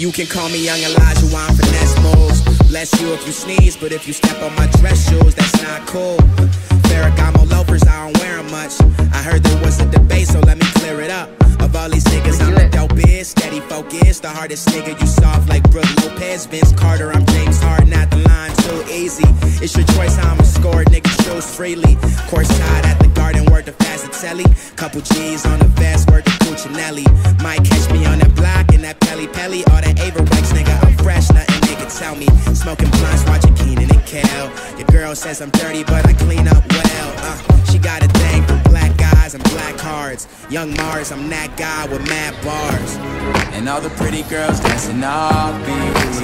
You can call me Young Elijah while I'm finesse moves. Bless you if you sneeze, but if you step on my dress shoes, that's not cool. Ferragamo loafers, I don't wear them much. I heard there was a debate, so let me clear it up. Of all these niggas, I'm the dopest, steady focused. The hardest nigga, you soft like Brooke Lopez. Vince Carter, I'm James Harden at the line, too easy. It's your choice how I'ma score, niggas choose freely. Courtside at the Garden, worth the Fazatelli. Couple G's on the vest, worth the Cuccinelli. Might catch me on that block in that Pelly Pelly. All that Averwax, nigga, I'm fresh, nothing they can tell me. Smoking blunts, watching Keenan and Kel. Your girl says I'm dirty, but I clean up well. She got a thing for black guys and black cards. Young Mars, I'm that guy with mad bars. And all the pretty girls dancing off me.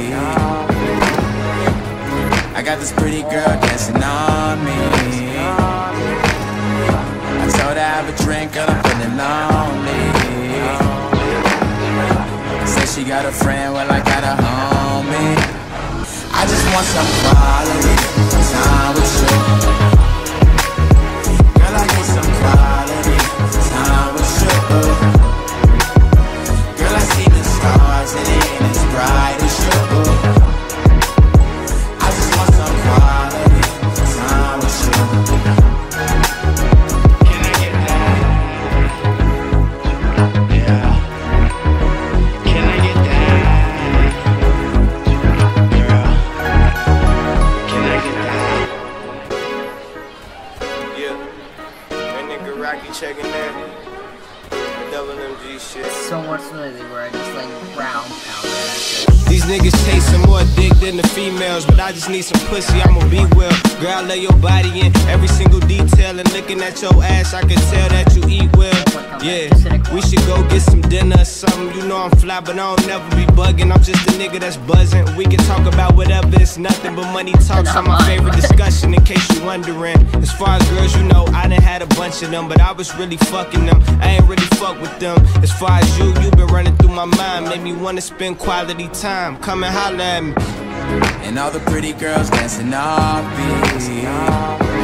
I got this pretty girl dancing on me. I told her have a drink, girl, I'm feeling lonely. Said she got a friend, well I got a homie. I just want some quality time with you. Girl, I need some quality time with you. Girl, I see the stars and it ain't as bright as you. I just want some quality time with you. Can I get that? Yeah. Can I get that? Girl. Can I get that? Yeah. That nigga Rocky checking that. Double MG shit. So much smoothie where I just like brown powder. These niggas chasing more dick than the females, but I just need some pussy, I'ma be well. Girl, I lay your body in every single detail, and looking at your ass, I can tell that you eat well. Yeah, we should go get some dinner or something. You know I'm fly, but I don't never be bugging. I'm just a nigga that's buzzing. We can talk about whatever, it's nothing but money talks. On my favorite discussion, in case you wondering. As far as girls, you know, I done had a bunch of them, but I was really fucking them. I ain't really fuck with them. As far as you been running through my mind, made me wanna spend quality time. Come and holler at me. And all the pretty girls dancing off me.